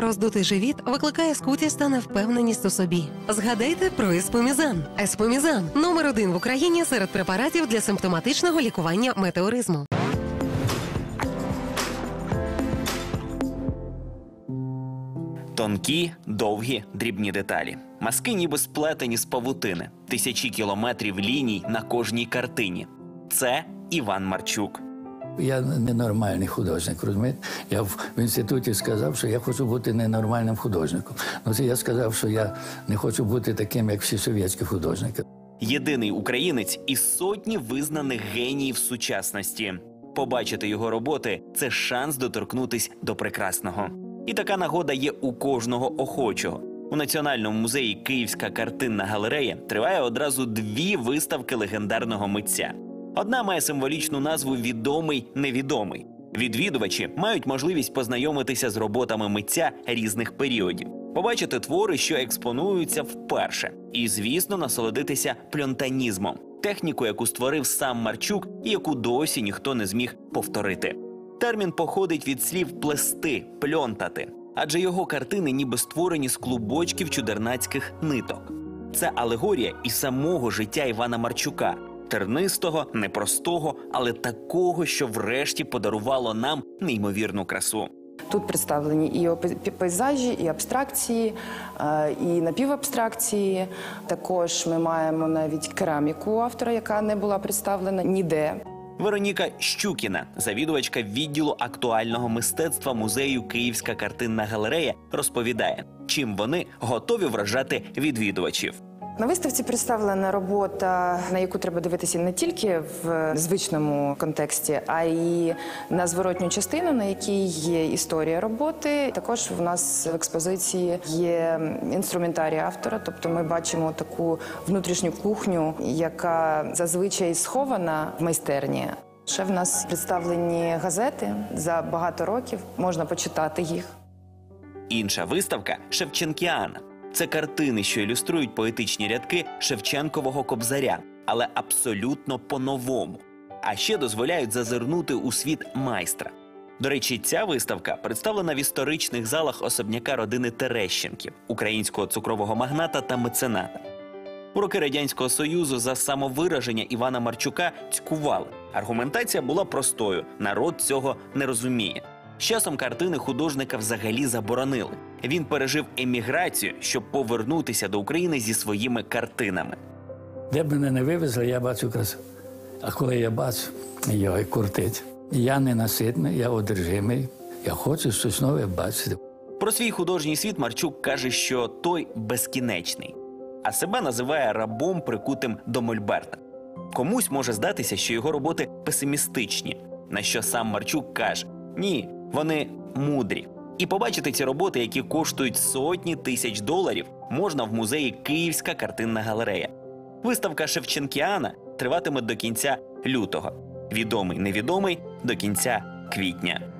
Роздутий живіт викликає скутість та невпевненість у собі. Згадайте про еспомізан. Еспомізан – номер 1 в Україні серед препаратів для симптоматичного лікування метеоризму. Тонкі, довгі, дрібні деталі. Мазки ніби сплетені з павутини. Тисячі кілометрів ліній на кожній картині. Це Іван Марчук. Я ненормальний художник, розумієте? Я в інституті сказав, що я хочу бути ненормальним художником. Ну, це я сказав, що я не хочу бути таким, як всі совєтські художники. Єдиний українець із сотні визнаних геніїв сучасності. Побачити його роботи – це шанс доторкнутись до прекрасного. І така нагода є у кожного охочого. У Національному музеї «Київська картинна галерея» триває одразу 2 виставки легендарного митця. Одна має символічну назву «Відомий-невідомий». Відвідувачі мають можливість познайомитися з роботами митця різних періодів, побачити твори, що експонуються вперше, і, звісно, насолодитися пльонтанізмом – техніку, яку створив сам Марчук і яку досі ніхто не зміг повторити. Термін походить від слів «плести», «пльонтати», адже його картини ніби створені з клубочків чудернацьких ниток. Це алегорія і самого життя Івана Марчука – тернистого, непростого, але такого, що врешті подарувало нам неймовірну красу. Тут представлені і пейзажі, і абстракції, і напівабстракції. Також ми маємо навіть кераміку автора, яка не була представлена ніде. Вероніка Щукіна, завідувачка відділу актуального мистецтва музею «Київська картинна галерея», розповідає, чим вони готові вражати відвідувачів. На виставці представлена робота, на яку треба дивитися не тільки в звичному контексті, а й на зворотню частину, на якій є історія роботи. Також в нас в експозиції є інструментарій автора, тобто ми бачимо таку внутрішню кухню, яка зазвичай схована в майстерні. Ще в нас представлені газети за багато років, можна почитати їх. Інша виставка – «Шевченкіана». Це картини, що ілюструють поетичні рядки Шевченкового Кобзаря, але абсолютно по-новому. А ще дозволяють зазирнути у світ майстра. До речі, ця виставка представлена в історичних залах особняка родини Терещенків, українського цукрового магната та мецената. У роки Радянського Союзу за самовираження Івана Марчука цькували. Аргументація була простою – народ цього не розуміє. З часом картини художника взагалі заборонили. Він пережив еміграцію, щоб повернутися до України зі своїми картинами. Де б мене не вивезли, я бачу красу. А коли я бачу, його куртить. Я ненаситний, я одержимий. Я хочу щось нове бачити. Про свій художній світ Марчук каже, що той безкінечний. А себе називає рабом, прикутим до мольберта. Комусь може здатися, що його роботи песимістичні. На що сам Марчук каже – ні, вони мудрі. І побачити ці роботи, які коштують сотні тисяч доларів, можна в музеї «Київська картинна галерея». Виставка «Шевченкіана» триватиме до кінця лютого. «Відомий-невідомий» – до кінця квітня.